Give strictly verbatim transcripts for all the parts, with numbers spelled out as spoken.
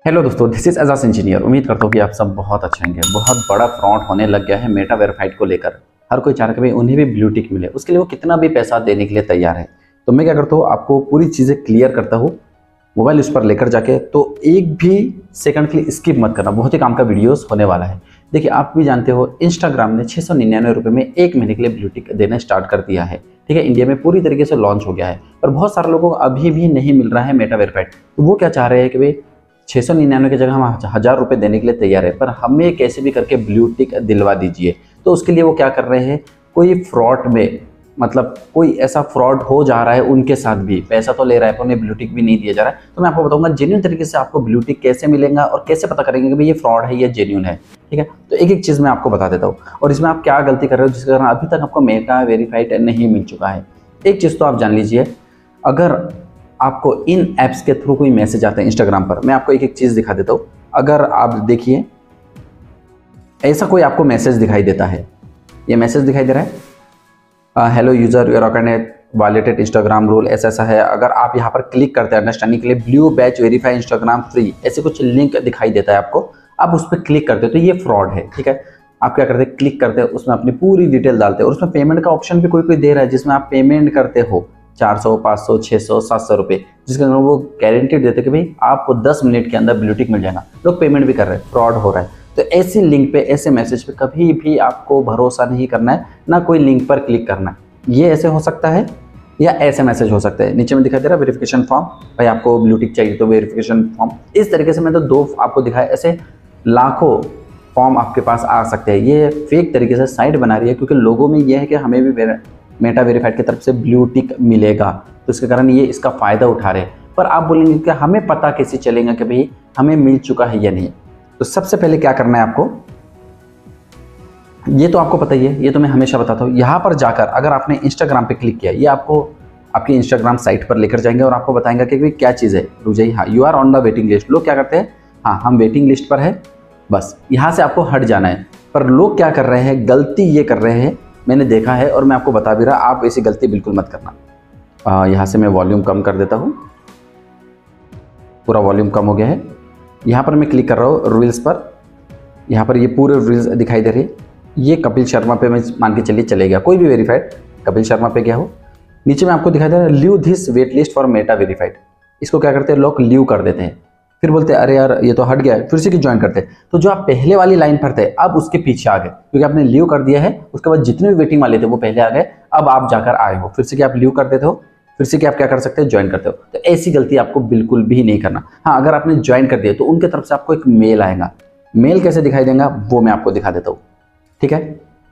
Hello दोस्तों, this is Ejaz engineer. उम्मीद करता हूँ कि आप सब बहुत अच्छे होंगे। बहुत बड़ा फ्रॉड होने लग गया है मेटा वेरीफाइड को लेकर। हर कोई चाह रहा है कि भाई उन्हें भी ब्लू टिक मिले, उसके लिए वो कितना भी पैसा देने के लिए तैयार है। तो मैं क्या करता हूँ, आपको पूरी चीज़ें क्लियर करता हूँ मोबाइल उस पर लेकर जाके। तो एक भी सेकंड के लिए स्किप मत करना, बहुत ही काम का वीडियोस होने वाला है। देखिए, आप भी जानते हो इंस्टाग्राम ने छः सौ निन्यानवे रुपये में एक महीने के लिए ब्लू टिक देना स्टार्ट कर दिया है। ठीक है, इंडिया में पूरी तरीके से लॉन्च हो गया है, पर बहुत सारे लोगों को अभी भी नहीं मिल रहा है मेटा वेरीफाइड। तो वो क्या चाह रहे हैं कि भाई छः सौ निन्यानवे की जगह हम हज़ार रुपये देने के लिए तैयार है, पर हमें कैसे भी करके ब्लू टिक दिलवा दीजिए। तो उसके लिए वो क्या कर रहे हैं, कोई फ्रॉड में मतलब कोई ऐसा फ्रॉड हो जा रहा है उनके साथ भी, पैसा तो ले रहा है पर उन्हें ब्लू टिक भी नहीं दिया जा रहा है। तो मैं आपको बताऊंगा जेन्युइन तरीके से आपको ब्लू टिक कैसे मिलेगा और कैसे पता करेंगे कि भाई ये फ्रॉड है या जेन्युइन है। ठीक है, तो एक एक चीज़ मैं आपको बता देता हूँ और इसमें आप क्या गलती कर रहे हो जिसके कारण अभी तक आपको मेटा वेरीफाइड नहीं मिल चुका है। एक चीज़ तो आप जान लीजिए, अगर आपको इन ऐप्स के थ्रू कोई मैसेज आता है इंस्टाग्राम पर, मैं आपको एक एक चीज़ दिखा देता हूँ। अगर आप देखिए, ऐसा कोई आपको मैसेज दिखाई देता है, ये मैसेज दिखाई दे रहा है, hello user your account violated Instagram rule, ऐसा ऐसा है। अगर आप यहाँ पर क्लिक करते हैं अंडरस्टैंडिंग के लिए blue badge verify Instagram free, ऐसे कुछ लिंक दिखाई देता है आपको, आप उस पर क्लिक करते हो तो ये फ्रॉड है। ठीक है, आप क्या करते हैं, क्लिक करते हैं, उसमें अपनी पूरी डिटेल डालते हैं और उसमें पेमेंट का ऑप्शन भी कोई कोई दे रहा है जिसमें आप पेमेंट करते हो चार सौ, पाँच सौ, छः सौ, सात सौ रुपये, जिसके अंदर वो गारंटी देते कि भाई आपको दस मिनट के अंदर ब्लू टिक मिल जाएगा। लोग पेमेंट भी कर रहे हैं, फ्रॉड हो रहा है। तो ऐसी लिंक पे, ऐसे मैसेज पे कभी भी आपको भरोसा नहीं करना है, ना कोई लिंक पर क्लिक करना है। ये ऐसे हो सकता है या ऐसे मैसेज हो सकता है। नीचे में दिखाई दे रहा है वेरिफिकेशन फॉर्म, भाई आपको ब्लू टिक चाहिए तो वेरिफिकेशन फॉर्म। इस तरीके से मैं तो दो आपको दिखाया, ऐसे लाखों फॉर्म आपके पास आ सकते हैं। ये फेक तरीके से साइट बना रही है क्योंकि लोगों में ये है कि हमें भी मेटा वेरीफाइड की तरफ से ब्लू टिक मिलेगा, तो इसके कारण ये इसका फ़ायदा उठा रहे हैं। पर आप बोलेंगे कि हमें पता कैसे चलेगा कि भाई हमें मिल चुका है या नहीं। तो सबसे पहले क्या करना है आपको, ये तो आपको पता ही है, ये तो मैं हमेशा बताता हूँ। यहाँ पर जाकर अगर आपने इंस्टाग्राम पे क्लिक किया, ये आपको आपकी इंस्टाग्राम साइट पर लेकर जाएंगे और आपको बताएंगे कि भाई क्या चीज़ है। रुझाई, हाँ you are on the waiting list. लोग क्या करते हैं, हाँ हम वेटिंग लिस्ट पर है, बस यहाँ से आपको हट जाना है। पर लोग क्या कर रहे हैं, गलती ये कर रहे हैं, मैंने देखा है और मैं आपको बता भी रहा, आप ऐसी गलती बिल्कुल मत करना। यहाँ से मैं वॉल्यूम कम कर देता हूँ, पूरा वॉल्यूम कम हो गया है। यहाँ पर मैं क्लिक कर रहा हूँ रील्स पर, यहाँ पर ये पूरे रील्स दिखाई दे रही है। ये कपिल शर्मा पे मैं मान के चलिए चले गया, कोई भी वेरीफाइड कपिल शर्मा पे गया हो। नीचे में आपको दिखाई दे रहा है leave this wait list for Meta verified. इसको क्या करते हैं लोग, लीव कर देते हैं, फिर बोलते हैं अरे यार ये तो हट गया है, फिर से कि ज्वाइन करते हैं। तो जो आप पहले वाली लाइन पर थे अब उसके पीछे आ गए, क्योंकि आपने लीव कर दिया है। उसके बाद जितने भी वेटिंग वाले थे वो पहले आ गए, अब आप जाकर आए हो, फिर से कि आप लीव कर देते हो, फिर से कि आप क्या कर सकते हो, ज्वाइन करते हो। तो ऐसी गलती आपको बिल्कुल भी नहीं करना। हाँ, अगर आपने ज्वाइन कर दिया तो उनके तरफ से आपको एक मेल आएगा। मेल कैसे दिखाई देगा वो मैं आपको दिखा देता हूँ। ठीक है,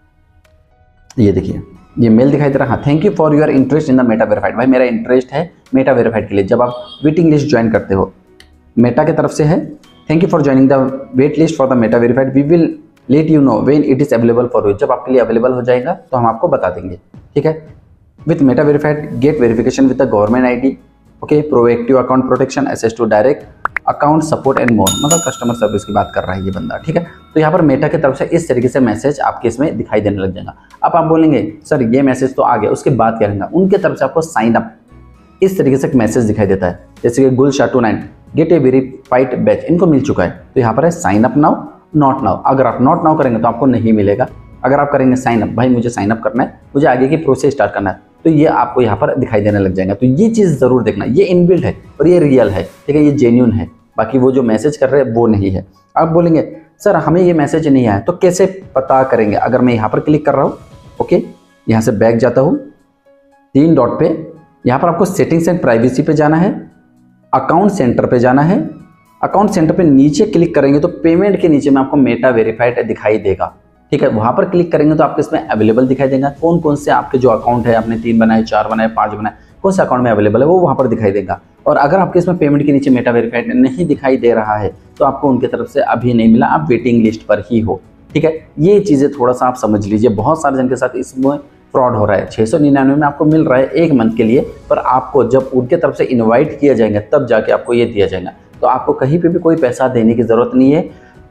ये देखिए ये मेल दिखाई दे रहा है, हाँ thank you for your interest in the Meta verified. भाई मेरा इंटरेस्ट है मेटा वेरीफाइड के लिए। जब आप वेटिंग लिस्ट ज्वाइन करते हो, मेटा की तरफ से है, thank you for joining the wait list for the Meta verified, we will let you know when it is available for you. जब आपके लिए अवेलेबल हो जाएगा तो हम आपको बता देंगे। ठीक है, with Meta verified get verification with the government I D, okay, proactive account protection, access to direct account support and more. मतलब कस्टमर सर्विस की बात कर रहा है ये बंदा। ठीक है, तो यहाँ पर मेटा की तरफ से इस तरीके से मैसेज आपके इसमें दिखाई देने लग जाएगा। अब आप बोलेंगे सर ये मैसेज तो आ गया, उसके बाद क्या रहेगा, उनके तरफ से आपको साइन अप इस तरीके से एक मैसेज दिखाई देता है, जैसे कि गुल शाटू nine get a verified badge, इनको मिल चुका है। तो यहाँ पर है sign up now, not now. अगर आप नॉट नाउ करेंगे तो आपको नहीं मिलेगा। अगर आप करेंगे साइन अप, भाई मुझे साइन अप करना है, मुझे आगे की प्रोसेस स्टार्ट करना है, तो ये आपको यहाँ पर दिखाई देने लग जाएगा। तो ये चीज़ ज़रूर देखना, ये इनबिल्ट है और ये रियल है। ठीक है, ये जेन्यून है, बाकी वो जो मैसेज कर रहे हैं वो नहीं है। आप बोलेंगे सर हमें ये मैसेज नहीं आया, तो कैसे पता करेंगे। अगर मैं यहाँ पर क्लिक कर रहा हूँ, ओके, यहाँ से बैक जाता हूँ, तीन डॉट पे, यहाँ पर आपको सेटिंग्स एंड प्राइवेसी पे जाना है, अकाउंट सेंटर पे जाना है। अकाउंट सेंटर पे नीचे क्लिक करेंगे तो पेमेंट के नीचे में आपको मेटा वेरीफाइड दिखाई देगा। ठीक है, वहाँ पर क्लिक करेंगे तो आपको इसमें अवेलेबल दिखाई देगा, कौन कौन से आपके जो अकाउंट है, आपने तीन बनाए, चार बनाए, पाँच बनाए, कौन से अकाउंट में अवेलेबल है वो वहाँ पर दिखाई देगा। और अगर आपके इसमें पेमेंट के नीचे मेटा वेरीफाइड नहीं दिखाई दे रहा है तो आपको उनकी तरफ से अभी नहीं मिला, आप वेटिंग लिस्ट पर ही हो। ठीक है, ये चीज़ें थोड़ा सा आप समझ लीजिए। बहुत सारे जन के साथ इसमें फ्रॉड हो रहा है। छः सौ निन्यानवे में आपको मिल रहा है एक मंथ के लिए, पर आपको जब उनके तरफ से इनवाइट किया जाएगा तब जाके आपको ये दिया जाएगा। तो आपको कहीं पे भी कोई पैसा देने की ज़रूरत नहीं है।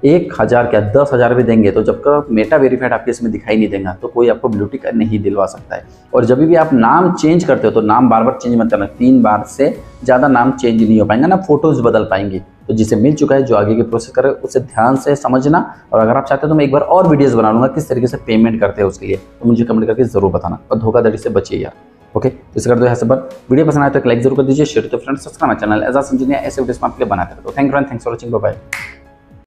एक हज़ार क्या दस हज़ार भी देंगे तो जब तक मेटा वेरीफाइड आपके इसमें दिखाई नहीं देगा तो कोई आपको ब्लू टिक नहीं दिलवा सकता है। और जब भी आप नाम चेंज करते हो तो नाम बार बार चेंज मत करना, तीन बार से ज़्यादा नाम चेंज नहीं हो पाएंगे ना, फोटोज़ बदल पाएंगे। तो जिसे मिल चुका है, जो आगे के प्रोसेस करे उसे ध्यान से समझना, और अगर आप चाहते हो तो मैं एक बार और वीडियोज़ बना लूँगा किस तरीके से पेमेंट करते हैं उसके लिए, तो मुझे कमेंट करके ज़रूर बताना। और धोखाधड़ी से बचिए यार। ओके, तो इसे कर दो यहाँ से बंद। वीडियो पसंद आए तो एक लाइक जरूर कर दीजिए, शेयर तो friends subscribe channel edge engineer ऐसे वीडियोस में आपके लिए बनाते रहते हो। Thank you and thanks for watching, bye bye.